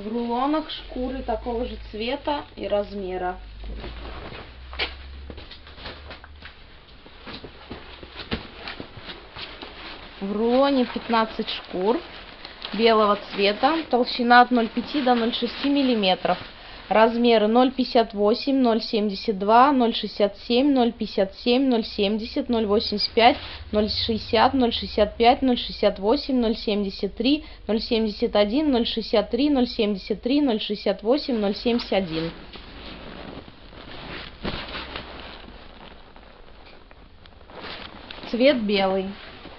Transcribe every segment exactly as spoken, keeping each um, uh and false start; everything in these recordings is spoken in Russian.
В рулонах шкуры такого же цвета и размера. В рулоне пятнадцать шкур белого цвета, толщина от ноль целых пять до ноль целых шесть миллиметров. Размеры ноль пятьдесят восемь, ноль семьдесят два, ноль шестьдесят семь, ноль пятьдесят семь, ноль семьдесят, ноль восемьдесят пять, ноль шестьдесят, ноль шестьдесят пять, ноль шестьдесят восемь, ноль семьдесят три, ноль семьдесят один, ноль шестьдесят три, ноль семьдесят три, ноль шестьдесят восемь, ноль семьдесят один. Цвет белый.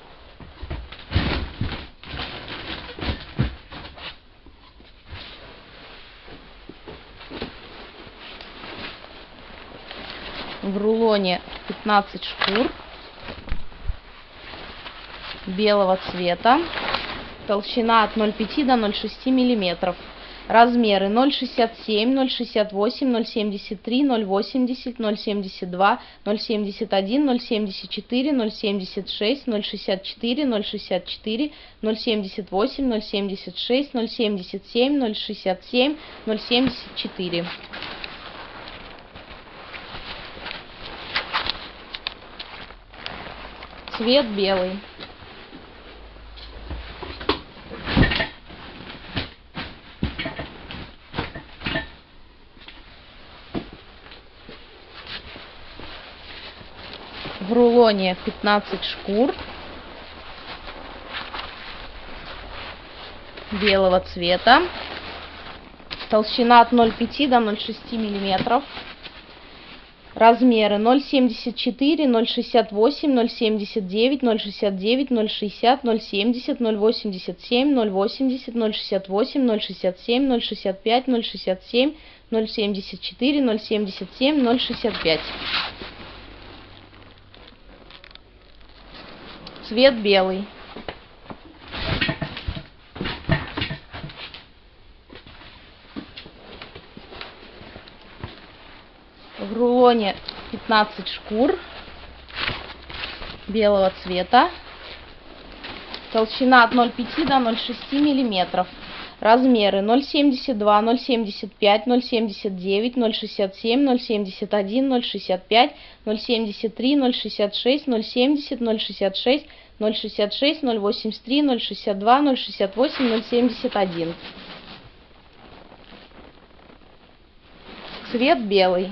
В рулоне пятнадцать шкур белого цвета, толщина от ноль целых пять до ноль целых шесть миллиметров. Размеры ноль шестьдесят семь, ноль шестьдесят восемь, ноль семьдесят три, ноль восемьдесят, ноль семьдесят два, ноль семьдесят один, ноль семьдесят четыре, ноль семьдесят шесть, ноль шестьдесят четыре, ноль шестьдесят четыре, ноль семьдесят восемь, ноль семьдесят шесть, ноль семьдесят семь, ноль шестьдесят семь, ноль семьдесят четыре. Цвет белый. В рулоне пятнадцать шкур белого цвета, толщина от ноль целых пять до ноль целых шесть миллиметров. Размеры ноль семьдесят четыре, ноль шестьдесят восемь, ноль семьдесят девять, ноль шестьдесят девять, ноль шестьдесят, ноль семьдесят, ноль восемьдесят семь, ноль восемьдесят, ноль шестьдесят восемь, ноль шестьдесят семь, ноль шестьдесят пять, ноль шестьдесят семь, ноль семьдесят четыре, ноль семьдесят семь, ноль шестьдесят пять. Цвет белый. В рулоне пятнадцать шкур белого цвета, толщина от ноль целых пять до ноль целых шесть миллиметров. Размеры ноль семьдесят два, ноль семьдесят пять, ноль семьдесят девять, ноль шестьдесят семь, ноль семьдесят один, ноль шестьдесят пять, ноль семьдесят три, ноль шестьдесят шесть, ноль семьдесят, ноль шестьдесят шесть, ноль шестьдесят шесть, ноль восемьдесят три, ноль шестьдесят два, ноль шестьдесят восемь, ноль семьдесят один. Цвет белый.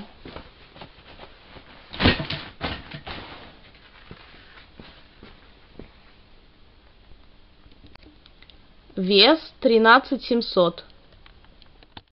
Вес тринадцать семьсот.